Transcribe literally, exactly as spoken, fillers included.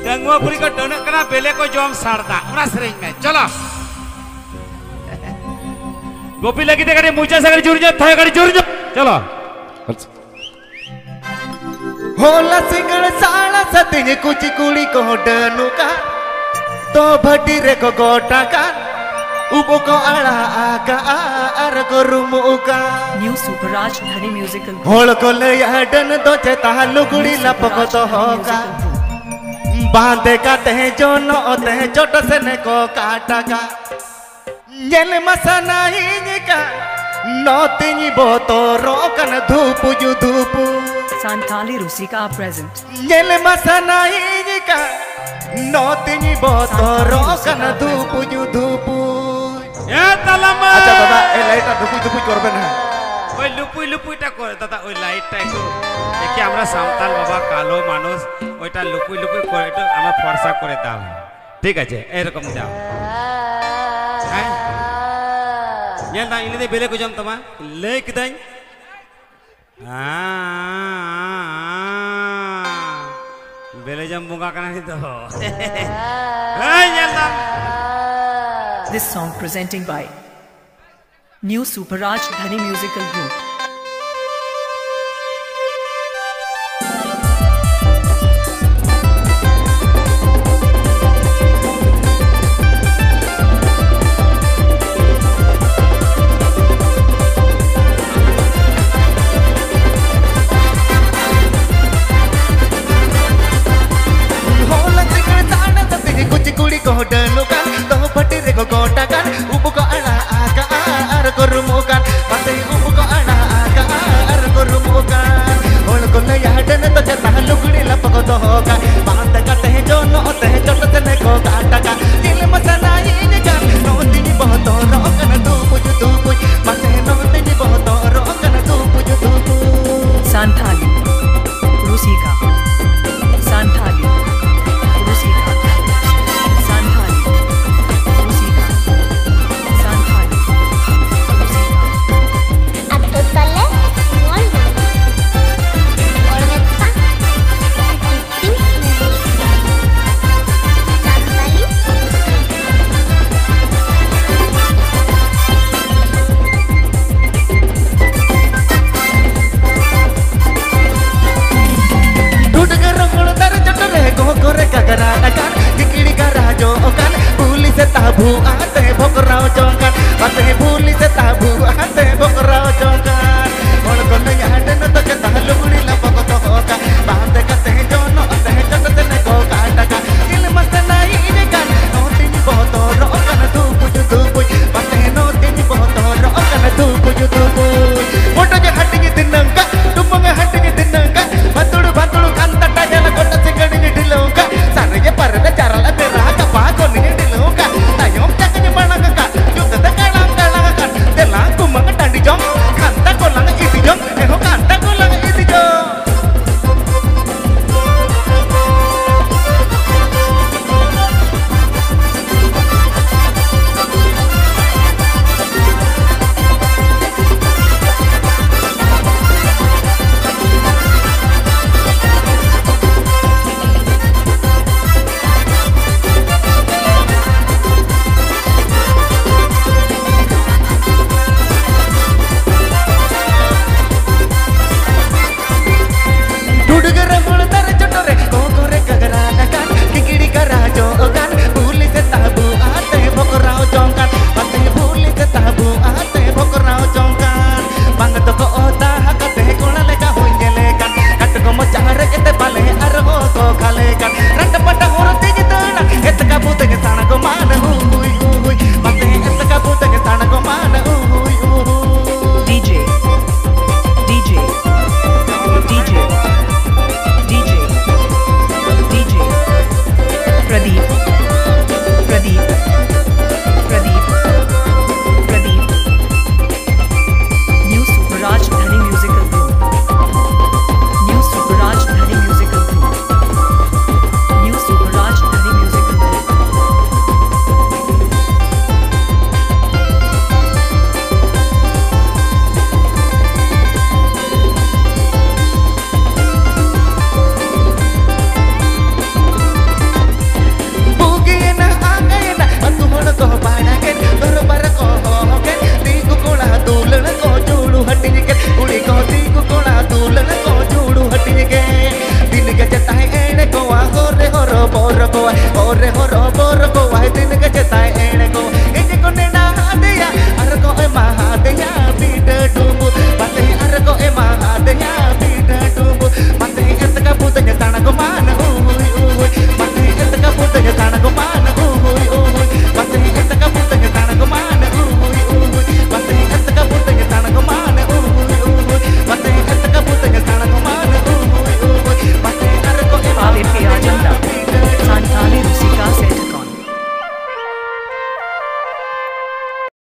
डंगुआ कुड़ी को डोनक कना बेले को जोम सारदा उना सरेंग में चलो गोपी लगी ते कड़ी मुझे सगड़ी जुड़ जा था कड़ी जुड़ जा चलो होला सिंगड़ साला सतिन कुछ कुड़ी को डनुका तो भटी रे को गोटा का उबो को आला आका आर को रुमुका न्यू सुपर राज धनी म्यूजिकल होल को ले डन दो चेता लुगड़ी लपको तो होगा बांधे का ते जो नो ते चोट से ने को काटा का येल मसना ही का नो तिनी बो तो रोकन धूप जु धूप सांताली रूसिका प्रेजेंट येल मसना ही का नो तिनी बो तो रोकन धूप जु धूप ए तलमा अच्छा दादा ए लाइटा धुपु धुपु করবেন না ওই লুপুই লুপুইটা করে দাদা ওই লাইটটা একটু দেখি আমরা সাঁওতাল বাবা কালো মানুষ ওইটা লুপুই লুপুই করে একটু আমরা ফর্সা করে দাও ঠিক আছে এরকম দাও হ্যাঁ ये ना इन्हें बेले को जम तमा ले किदाई बेले जम मुंगा करना नहीं तो ये ना This song presenting by New Super Raj Dhani Musical Group. गोटा kan ubu ko ana aga ar ko rumukan pate ubu ko ana aga ar ko rumukan hol ko le yaden to chata lugdi lap ko to hoga baat ka te jo no te chot te ne ko kaata ka dil masala hi kan no tini bahut ro kan tu puj tu puj pate no tini bahut ro kan tu puj tu puj Santali Rusika Santali Rusika Santali को ओरे हो रो